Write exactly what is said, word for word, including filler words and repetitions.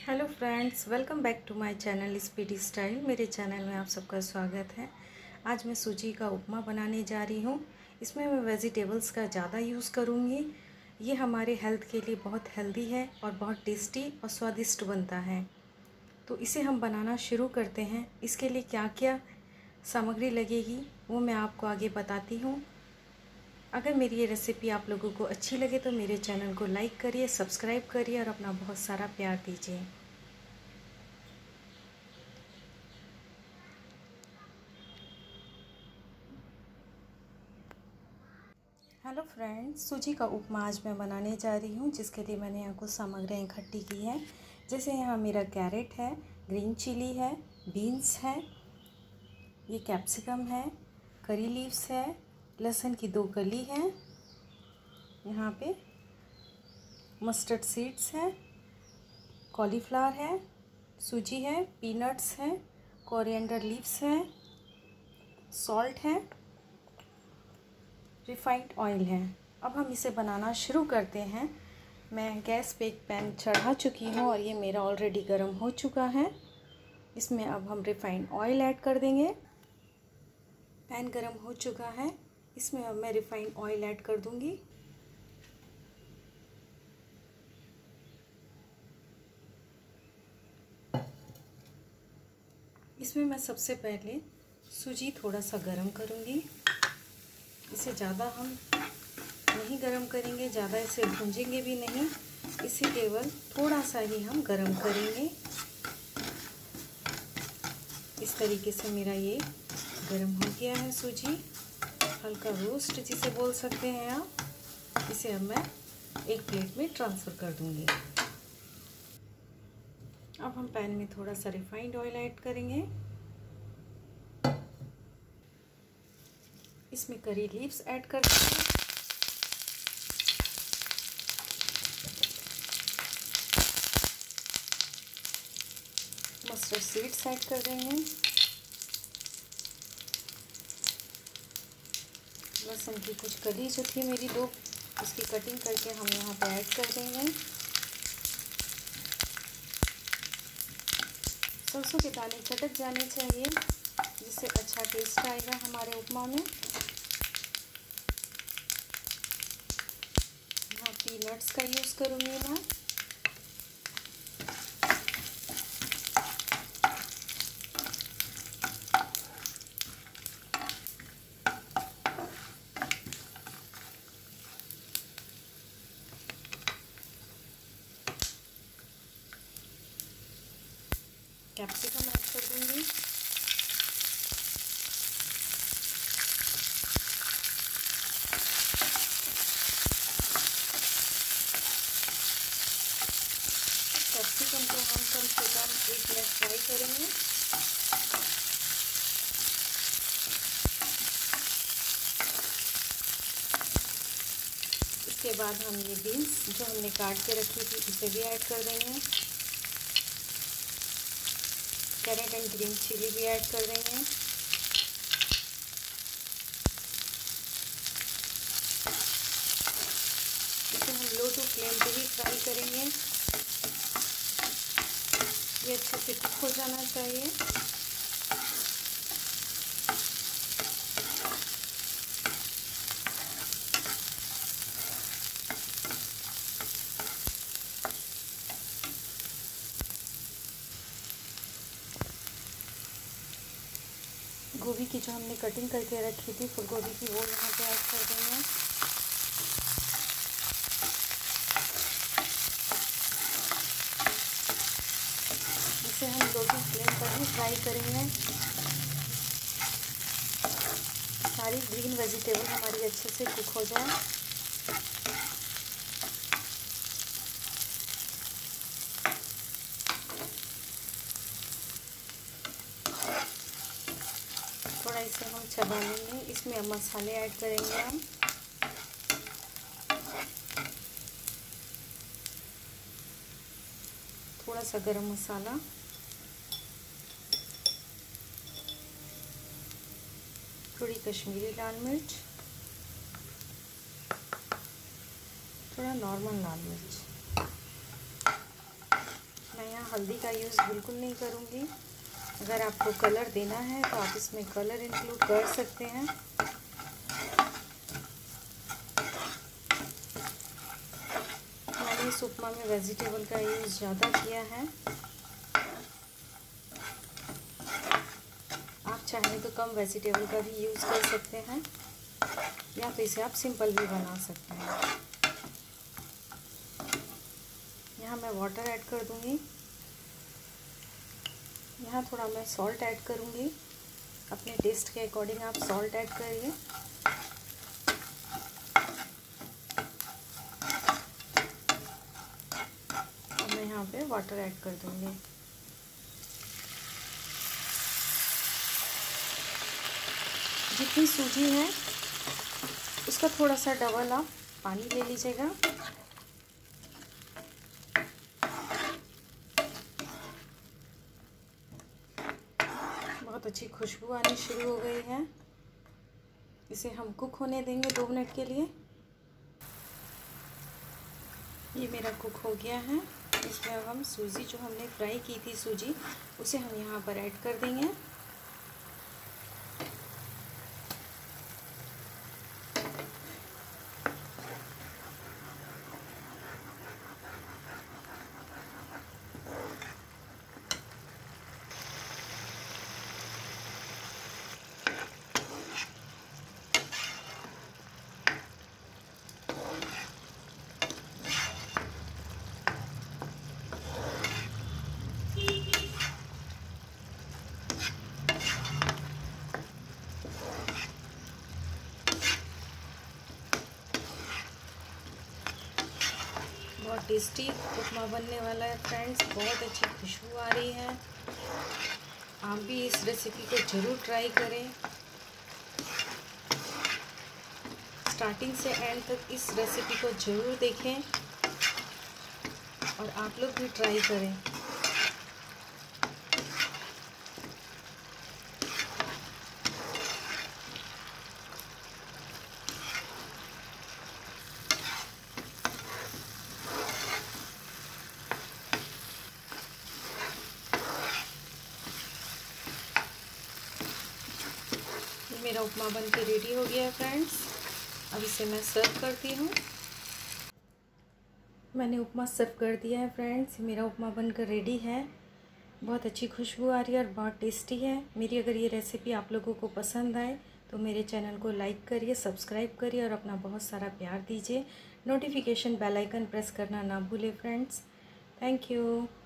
Hello friends, welcome back to my channel speedy style. मेरे channel में आप सबका स्वागत है। आज मैं सूजी का उपमा बनाने जा रही हूँ। इसमें मैं वेजिटेबल्स का ज़्यादा यूज़ करूँगी। ये हमारे हेल्थ के लिए बहुत हेल्दी है और बहुत टेस्टी और स्वादिष्ट बनता है। तो इसे हम बनाना शुरू करते हैं। इसके लिए क्या क्या सामग्री लगेगी वो मैं आपको आगे बताती हूँ। अगर मेरी ये रेसिपी आप लोगों को अच्छी लगे तो मेरे चैनल को लाइक करिए, सब्सक्राइब करिए और अपना बहुत सारा प्यार दीजिए। हेलो फ्रेंड्स, सूजी का उपमा आज मैं बनाने जा रही हूँ, जिसके लिए मैंने यहाँ कुछ सामग्रियाँ इकट्ठी की हैं। जैसे यहाँ मेरा कैरेट है, ग्रीन चिली है, बीन्स है, ये कैप्सिकम है, करी लीव्स है, लहसुन की दो कली हैं, यहाँ पे मस्टर्ड सीड्स हैं, कॉलीफ्लावर है, सूजी है, पीनट्स हैं, कोरिएंडर लीव्स हैं, सॉल्ट है, रिफाइंड ऑयल है। अब हम इसे बनाना शुरू करते हैं। मैं गैस पे एक पैन चढ़ा चुकी हूँ और ये मेरा ऑलरेडी गर्म हो चुका है। इसमें अब हम रिफाइंड ऑयल ऐड कर देंगे। पैन गर्म हो चुका है, इसमें अब मैं रिफाइंड ऑयल ऐड कर दूँगी। इसमें मैं सबसे पहले सूजी थोड़ा सा गर्म करूँगी। इसे ज़्यादा हम नहीं गरम करेंगे, ज़्यादा इसे भूंजेंगे भी नहीं, इसे केवल थोड़ा सा ही हम गरम करेंगे। इस तरीके से मेरा ये गरम हो गया है सूजी, हल्का रोस्ट जिसे बोल सकते हैं आप। इसे अब मैं एक प्लेट में ट्रांसफ़र कर दूंगी। अब हम पैन में थोड़ा सा रिफाइंड ऑयल ऐड करेंगे। इसमें करी लीव्स ऐड कर देंगे। मस्टर्ड सीड्स ऐड कर देंगे। लहसुन की कुछ कली जो थी मेरी दो, उसकी कटिंग करके हम यहाँ पे ऐड कर देंगे। सरसों के दाने चटक जाने चाहिए, जिससे अच्छा टेस्ट आएगा हमारे उपमा में। यहाँ पीनट्स का यूज़ करूँगी मैं। कैप्सिकम ऐड कर दूँगी। कैप्सिकम को हम कम से कम एक मिनट फ्राई करेंगे। इसके बाद हम ये बीन्स जो हमने काट के रखी थी इसे भी ऐड कर देंगे। कैरेट एंड ग्रीन चिली भी ऐड कर देंगे। इसे हम लो टू फ्लेम पे ही फ्राई करेंगे। ये अच्छे से कुक हो जाना चाहिए। गोभी की जो हमने कटिंग करके रखी थी फूल गोभी की, वो यहाँ पे ऐड कर देंगे। इसे हम लो टू फ्लेम पर ही फ्राई करेंगे। सारी ग्रीन वेजिटेबल हमारी अच्छे से कुक हो जाए। थोड़ा इसे हम चबा लेंगे। इसमें अब मसाले ऐड करेंगे हम। थोड़ा सा गरम मसाला, थोड़ी कश्मीरी लाल मिर्च, थोड़ा नॉर्मल लाल मिर्च। मैं यहाँ हल्दी का यूज़ बिल्कुल नहीं करूँगी। अगर आपको कलर देना है तो आप इसमें कलर इंक्लूड कर सकते हैं। मैंने इस उपमा में वेजिटेबल का यूज़ ज़्यादा किया है। आप चाहें तो कम वेजिटेबल का भी यूज़ कर सकते हैं, या तो इसे आप सिंपल भी बना सकते हैं। यहाँ मैं वाटर ऐड कर दूँगी। यहाँ थोड़ा मैं सॉल्ट ऐड करूँगी। अपने टेस्ट के अकॉर्डिंग आप सॉल्ट ऐड करिए। अब मैं यहाँ पे वाटर ऐड कर दूँगी। जितनी सूजी है उसका थोड़ा सा डबल आप पानी ले लीजिएगा। बहुत अच्छी खुशबू आनी शुरू हो गई है। इसे हम कुक होने देंगे दो मिनट के लिए। ये मेरा कुक हो गया है। इसमें अब हम सूजी जो हमने फ्राई की थी सूजी, उसे हम यहाँ पर ऐड कर देंगे। बहुत टेस्टी उपमा बनने वाला है फ्रेंड्स। बहुत अच्छी खुशबू आ रही है। आप भी इस रेसिपी को ज़रूर ट्राई करें। स्टार्टिंग से एंड तक इस रेसिपी को ज़रूर देखें और आप लोग भी ट्राई करें। मेरा उपमा बन के रेडी हो गया है फ्रेंड्स। अब इसे मैं सर्व करती हूँ। मैंने उपमा सर्व कर दिया है फ्रेंड्स। मेरा उपमा बनकर रेडी है। बहुत अच्छी खुशबू आ रही है और बहुत टेस्टी है। मेरी अगर ये रेसिपी आप लोगों को पसंद आए तो मेरे चैनल को लाइक करिए, सब्सक्राइब करिए और अपना बहुत सारा प्यार दीजिए। नोटिफिकेशन बेल आइकन प्रेस करना ना भूलें फ्रेंड्स। Thank you.